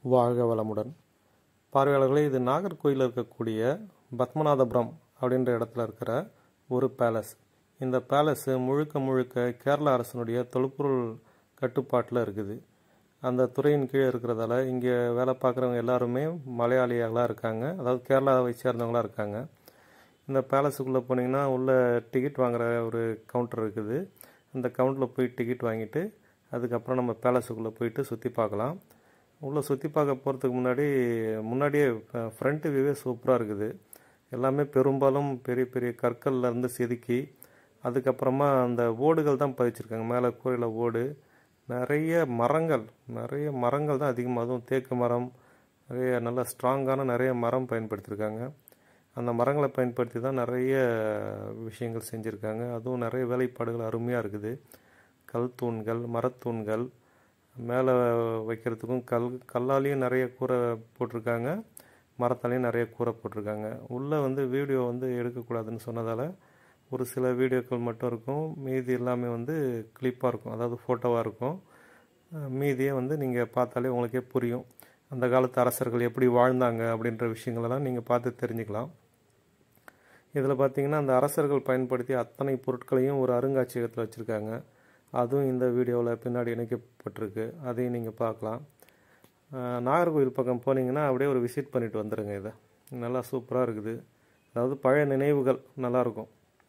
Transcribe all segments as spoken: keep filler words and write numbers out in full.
வாழ்க வளமுடன். பார்வையாளர்களே, இது நாகர்கோயிலில் இருக்கக்கூடிய பத்மநாதபுரம் அப்படின்ற இடத்துல இருக்கிற ஒரு பேலஸ். இந்த பேலஸ் முழுக்க முழுக்க கேரளா அரசனுடைய தொல்பொருள் கட்டுப்பாட்டில் இருக்குது. அந்த துறையின் கீழே இருக்கிறதால இங்கே வேலை பார்க்குறவங்க எல்லாருமே மலையாளிகளாக இருக்காங்க, அதாவது கேரளாவை சேர்ந்தவங்களாக இருக்காங்க. இந்த பேலஸுக்குள்ளே போனீங்கன்னா உள்ள டிக்கெட் வாங்குகிற ஒரு கவுண்டர் இருக்குது. அந்த கவுண்டரில் போய் டிக்கெட் வாங்கிட்டு அதுக்கப்புறம் நம்ம பேலஸுக்குள்ளே போயிட்டு சுற்றி பார்க்கலாம். உள்ளே சுற்றி பார்க்க போகிறதுக்கு முன்னாடி முன்னாடியே ஃப்ரண்ட் வியூவே சூப்பராக இருக்குது. எல்லாமே பெரும்பாலும் பெரிய பெரிய கற்கள்லேருந்து செதுக்கி அதுக்கப்புறமா அந்த ஓடுகள் தான் பதிச்சிருக்காங்க. மேலே கூரையில் ஓடு, நிறைய மரங்கள் நிறைய மரங்கள் தான் அதிகமாக, அதுவும் தேக்கு மரம், நிறைய நல்ல ஸ்ட்ராங்கான நிறைய மரம் பயன்படுத்தியிருக்காங்க. அந்த மரங்களை பயன்படுத்தி தான் நிறைய விஷயங்கள் செஞ்சுருக்காங்க. அதுவும் நிறைய வேலைப்பாடுகள் அருமையாக இருக்குது. கல் தூண்கள், மரத்தூண்கள், மேலே வைக்கிறதுக்கும் கல் கல்லாலேயும் நிறைய கூரை போட்டிருக்காங்க, மரத்தாலேயும் நிறைய கூரை போட்டிருக்காங்க. உள்ளே வந்து வீடியோ வந்து எடுக்கக்கூடாதுன்னு சொன்னதால் ஒரு சில வீடியோக்கள் மட்டும் இருக்கும், மீதி எல்லாமே வந்து கிளிப்பாக இருக்கும், அதாவது ஃபோட்டோவாக இருக்கும். மீதியே வந்து நீங்கள் பார்த்தாலே உங்களுக்கே புரியும் அந்த காலத்து அரசர்கள் எப்படி வாழ்ந்தாங்க அப்படின்ற விஷயங்களெல்லாம் நீங்கள் பார்த்து தெரிஞ்சுக்கலாம். இதில் பார்த்தீங்கன்னா அந்த அரசர்கள் பயன்படுத்திய அத்தனை பொருட்களையும் ஒரு அருங்காட்சியகத்தில் வச்சுருக்காங்க. அதுவும் இந்த வீடியோவில் பின்னாடி இணைக்கப்பட்டிருக்கு, அதையும் நீங்கள் பார்க்கலாம். நாகர்கோவில் பக்கம் போனீங்கன்னா அப்படியே ஒரு விசிட் பண்ணிட்டு வந்துடுங்க. இதை நல்லா சூப்பராக இருக்குது, அதாவது பழைய நினைவுகள் நல்லாயிருக்கும்.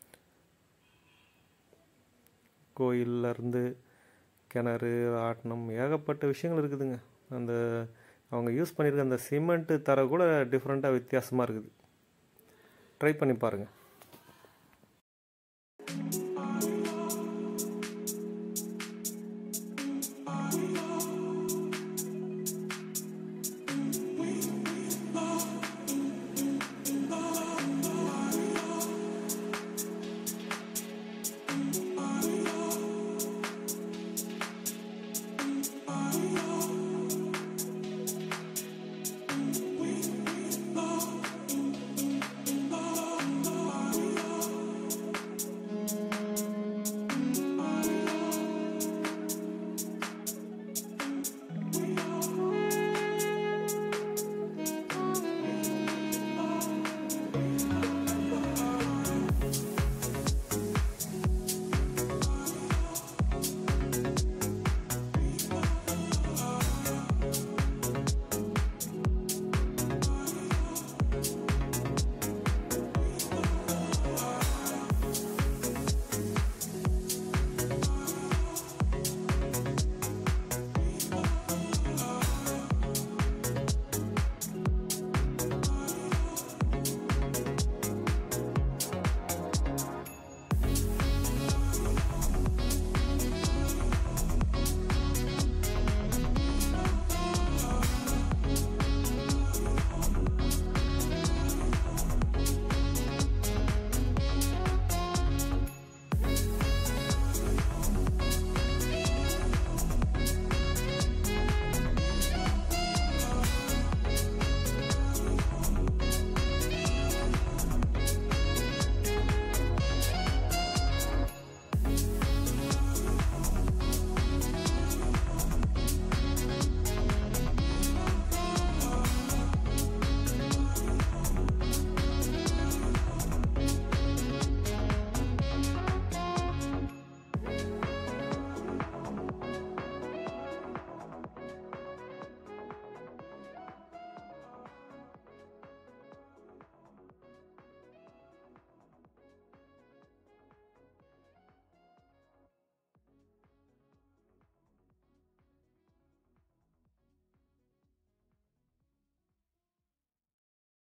கோயிலேருந்து கிணறு, ஆட்டணம், ஏகப்பட்ட விஷயங்கள் இருக்குதுங்க. அந்த அவங்க யூஸ் பண்ணியிருக்க அந்த சிமெண்ட்டு தர கூட டிஃப்ரெண்ட்டாக வித்தியாசமாக இருக்குது. ட்ரை பண்ணி பாருங்கள்.